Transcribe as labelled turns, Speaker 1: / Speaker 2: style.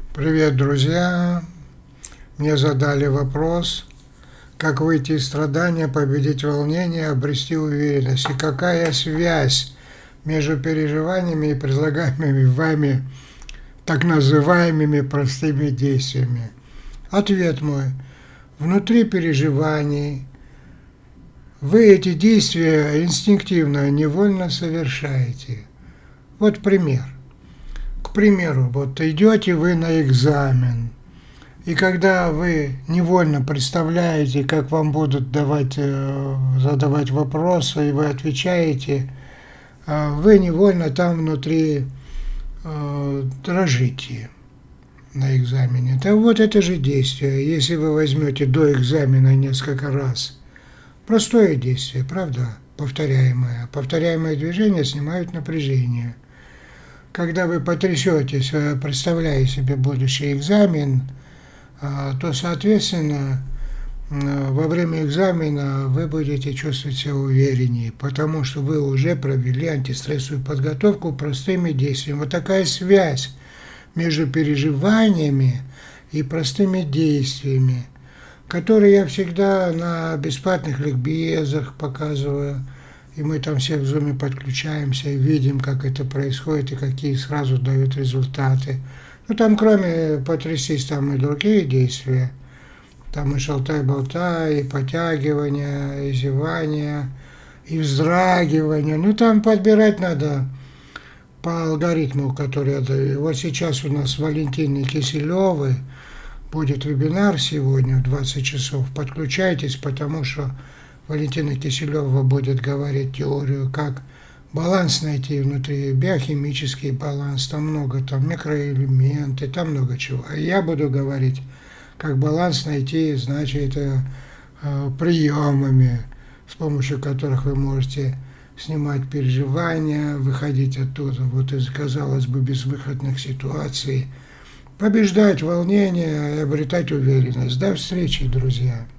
Speaker 1: Привет, друзья! Мне задали вопрос, как выйти из страдания, победить волнение, обрести уверенность. И какая связь между переживаниями и предлагаемыми вами так называемыми простыми действиями? Ответ мой. Внутри переживаний вы эти действия инстинктивно, невольно совершаете. Вот пример. К примеру, вот идете вы на экзамен, и когда вы невольно представляете, как вам будут задавать вопросы, и вы отвечаете, вы невольно там внутри дрожите на экзамене. Да вот это же действие, если вы возьмете до экзамена несколько раз. Простое действие, правда? Повторяемое. Повторяемые движения снимают напряжение. Когда вы потрясетесь, представляя себе будущий экзамен, то, соответственно, во время экзамена вы будете чувствовать себя увереннее, потому что вы уже провели антистрессовую подготовку простыми действиями. Вот такая связь между переживаниями и простыми действиями, которые я всегда на бесплатных ликбезах показываю. И мы там все в зуме подключаемся и видим, как это происходит и какие сразу дают результаты. Ну там кроме потрясись, там и другие действия. Там и шалтай-болтай, и потягивания, и зевания, и вздрагивания. Ну там подбирать надо по алгоритму, который я даю. Вот сейчас у нас Валентины Киселевой будет вебинар сегодня в 20 часов. Подключайтесь, потому что Валентина Киселева будет говорить теорию, как баланс найти внутри, биохимический баланс, там много, там микроэлементы, там много чего. А я буду говорить, как баланс найти, значит, приемами, с помощью которых вы можете снимать переживания, выходить оттуда, вот из, казалось бы, безвыходных ситуаций, побеждать волнение и обретать уверенность. До встречи, друзья!